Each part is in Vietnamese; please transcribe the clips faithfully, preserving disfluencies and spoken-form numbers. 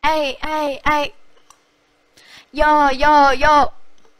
ai ai ai Yo yo yo.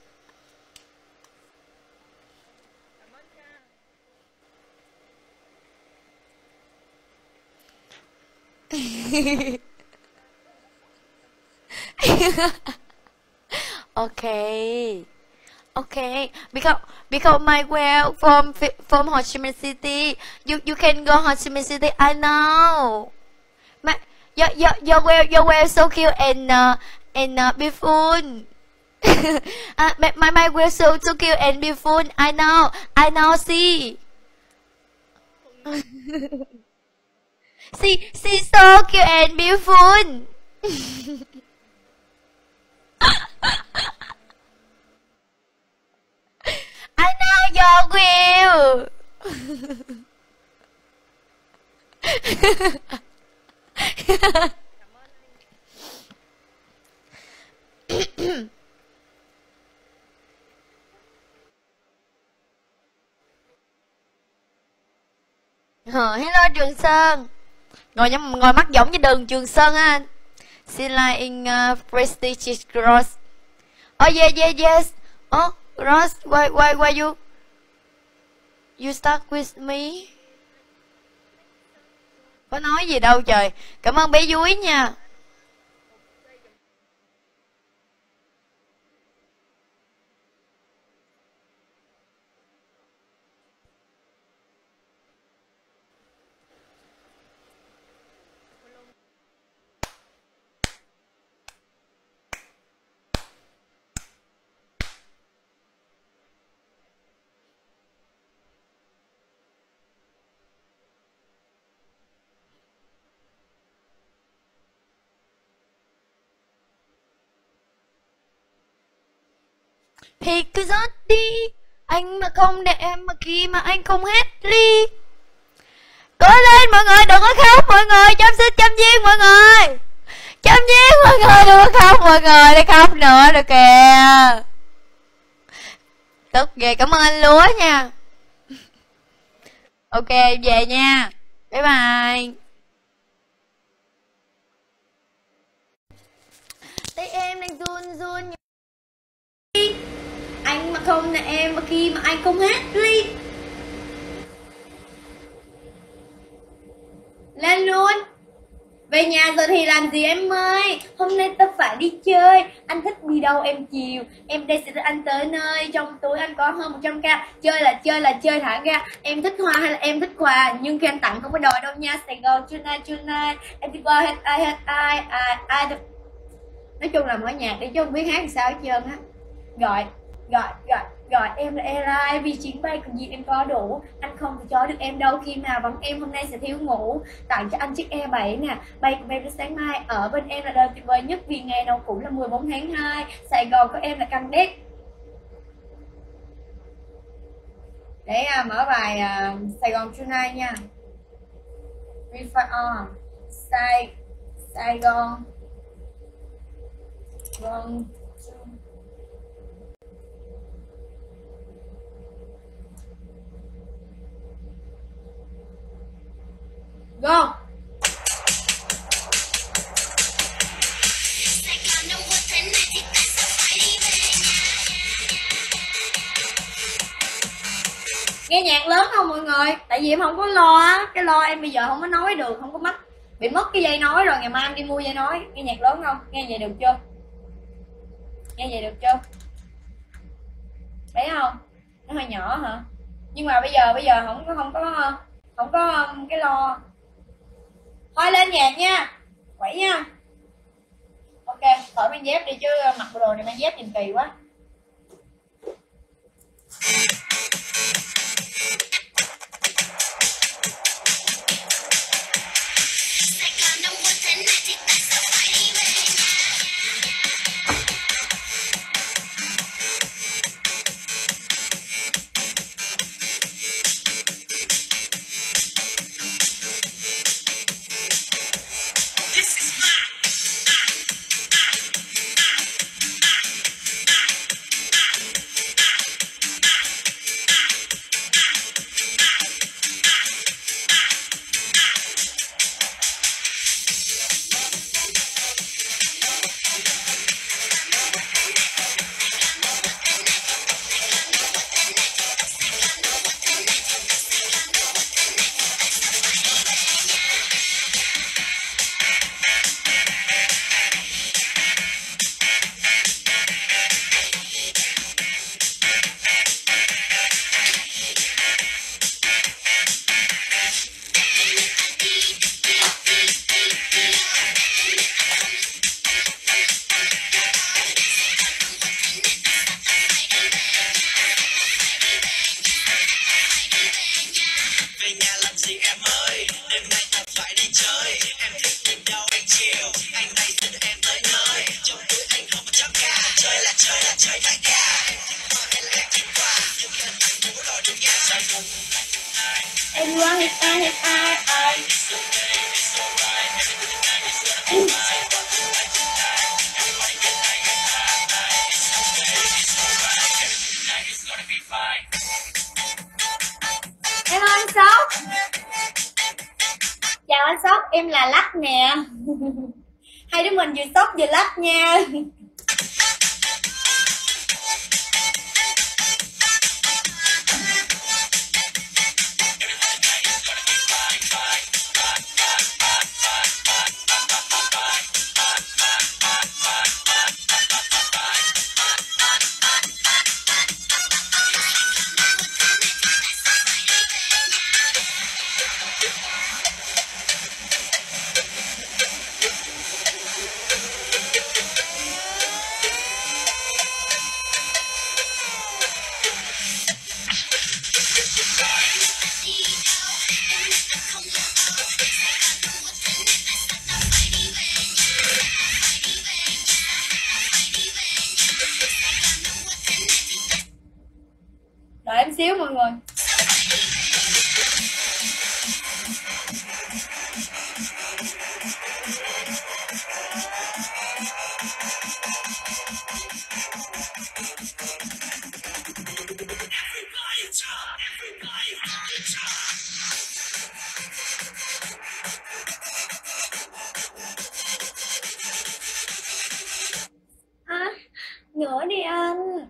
Okay. Okay. Because because my well from from Ho Chi Minh City. You you can go Ho Chi Minh City. I know. My your your your well your well so cute and uh, and uh, beautiful. uh, my my my well so so cute and beautiful. I know. I know. See. See see so cute and beautiful. I know your will. Ờ, hello Trường Sơn. Ngồi nhắm, ngồi mắt giống như đường Trường Sơn á. Xin like in uh, Prestige Cross. Oh yeah yeah yes. Oh Ross, why why why you you stuck with me? Có nói gì đâu trời. Cảm ơn bé Dúi nha. Thì cứ rót đi, anh mà không để em mà khi mà anh không hát đi. Cố lên mọi người, đừng có khóc mọi người, chăm xích chăm viên mọi người. Chăm viên mọi người, đừng có khóc mọi người, để khóc nữa rồi kìa. Tức ghê, cảm ơn anh Lúa nha. Ok, về nha. Bye bye. Tay em đang run run. Anh mà không là em mà khi mà anh không hát đi. Lên luôn. Về nhà rồi thì làm gì em ơi? Hôm nay ta phải đi chơi. Anh thích đi đâu em chiều. Em đây sẽ đưa anh tới nơi. Trong túi anh có hơn một trăm k. Chơi là chơi là chơi thả ra. Em thích hoa hay là em thích quà. Nhưng khi anh tặng không có đòi đâu nha. Sài Gòn tonight tonight. Em đi qua hết ai hết ai ai ai. Nói chung là mở nhạc đi chứ không biết hát làm sao hết trơn á. Gọi gọi gọi gọi em là airline vì chuyến bay cần gì em có đủ. Anh không thể cho được em đâu khi mà vắng em hôm nay sẽ thiếu ngủ. Tặng cho anh chiếc E bảy nè. Bay cùng em đến sáng mai. Ở bên em là đời tuyệt vời nhất vì ngày nào cũng là mười bốn tháng hai. Sài Gòn có em là căng đét. Để uh, mở bài uh, Sài Gòn tonight nha. Refire on Sài Sài Gòn Gòn. Go. Nghe nhạc lớn không mọi người? Tại vì em không có lo á. Cái lo em bây giờ không có nói được. Không có mất. Bị mất cái dây nói rồi. Ngày mai em đi mua dây nói. Nghe nhạc lớn không? Nghe vậy được chưa? Nghe vậy được chưa? Thấy không? Nó hơi nhỏ hả? Nhưng mà bây giờ bây giờ không có không có không có cái lo. Thôi lên nhạc nha. Quẩy nha. Ok, khỏi mang dép đi chứ mặc bộ đồ này mang dép nhìn kỳ quá. Hello anh Sóc. Chào anh Sóc, em là Lắc nè. Hai đứa mình vừa Sóc vừa Lắc nha. Đợi em xíu mọi người. À, nữa đi anh.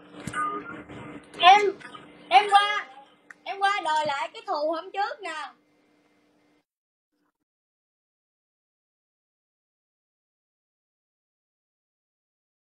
em em qua em qua đòi lại cái thù hôm trước nè.